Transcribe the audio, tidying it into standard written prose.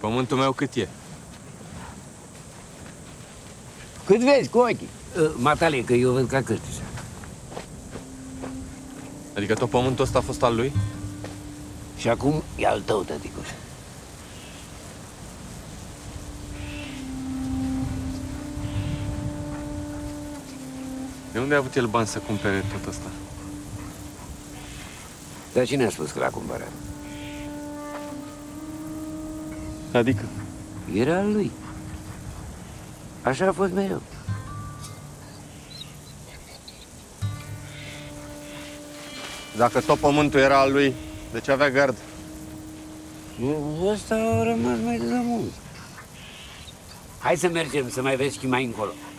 Pământul meu cât e? Cât vezi cu ochii? Matale, că eu văd ca cârtișa. Adică tot pământul ăsta a fost al lui? Și acum e al tău, tăticuș. De unde a avut el bani să cumpere tot ăsta? Dar cine a spus că l-a cumpărat? Adică? Era al lui. Așa a fost mereu. Dacă tot pământul era al lui, de ce avea gard? Ăsta a rămas mai de mult. Hai să mergem să mai vezi și mai încolo.